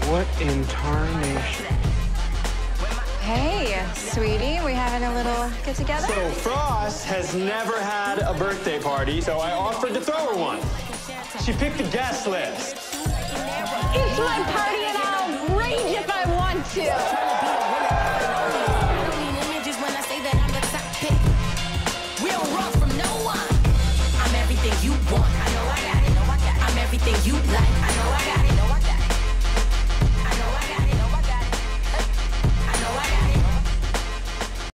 What in tarnation? Hey, sweetie, we having a little get together? So Frost has never had a birthday party, so I offered to throw her one. She picked the guest list. It's my party and I'll rage if I want to. You want. I know I got it. I'm everything you like.